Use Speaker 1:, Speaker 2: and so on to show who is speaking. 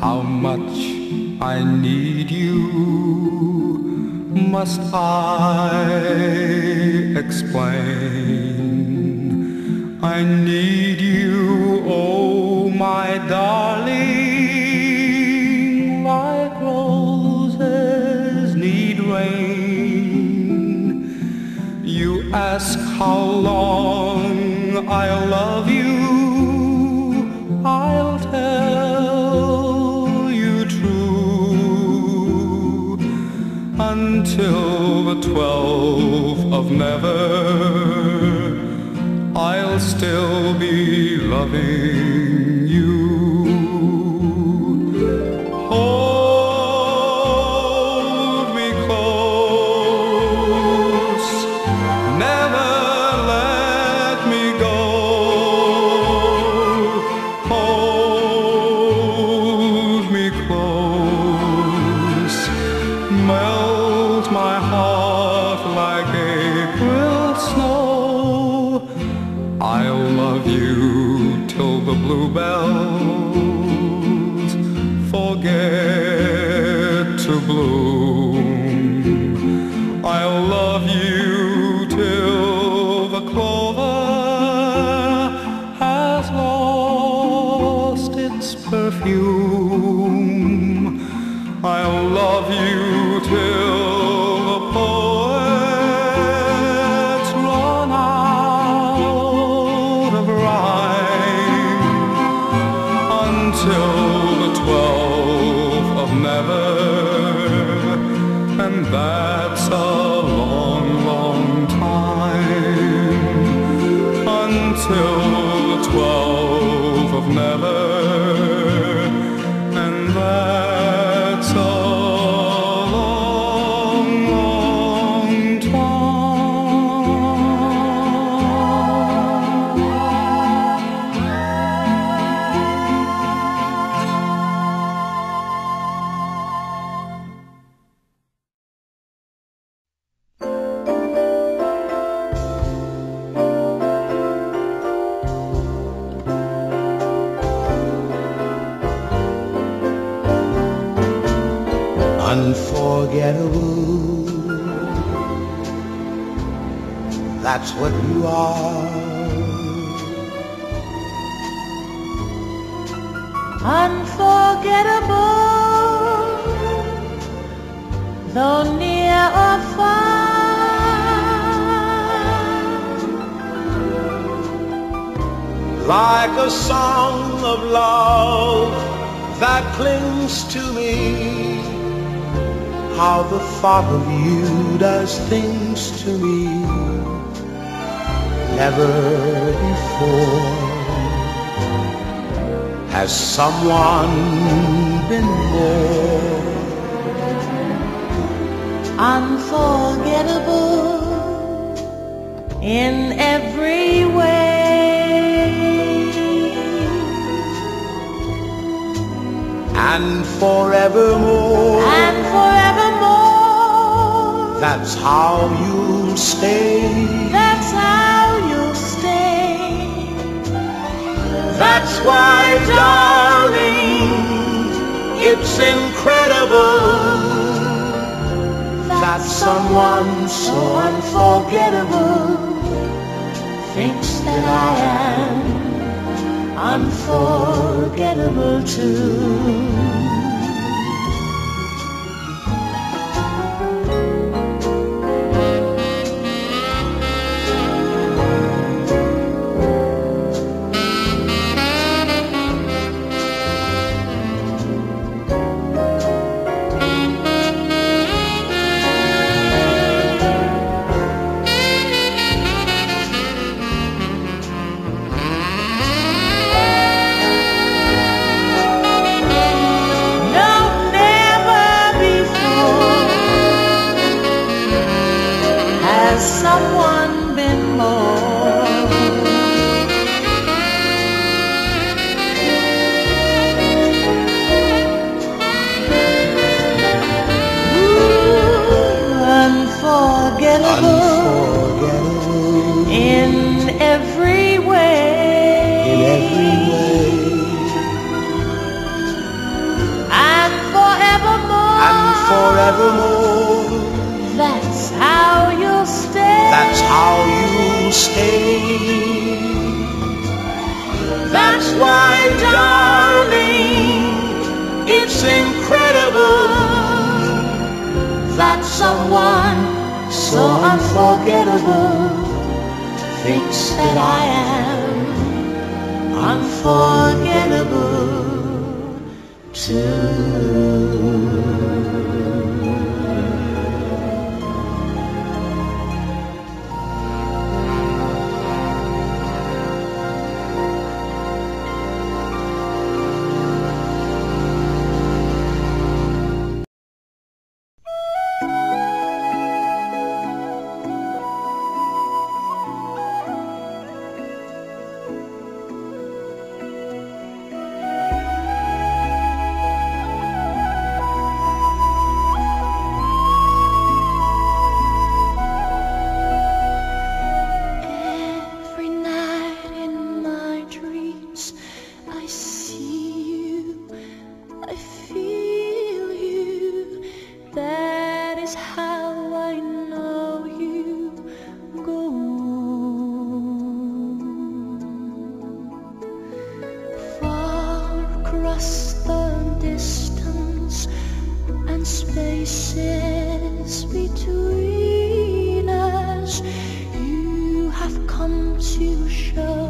Speaker 1: How much I need you, must I explain? I need you, oh my darling, like roses need rain. You ask how long I'll love you, I'll tell you true, until the 12th of never, I'll still be loving you. Hold me close, never let me go. Hold me close, melt my heart like April snow. I'll love you till the bluebells forget to bloom. I'll love you till the clover has lost its perfume. I'll love you till the poets run out of rhyme, until the 12th of never, and that's a long, long time, until the 12th of never, and that's a long, long time.
Speaker 2: Unforgettable, that's what you are.
Speaker 3: Unforgettable, though near or far.
Speaker 2: Like a song of love that clings to me, how the thought of you does things to me never before has someone been more
Speaker 3: Unforgettable in every way,
Speaker 2: and forevermore.
Speaker 3: and forevermore.
Speaker 2: That's how you'll stay.
Speaker 3: That's how you'll stay.
Speaker 2: That's why, darling, it's incredible that someone so unforgettable
Speaker 3: Thinks that I am unforgettable too.
Speaker 2: incredible
Speaker 3: that someone so unforgettable thinks that I am unforgettable too. The distance and spaces between us, you have come to show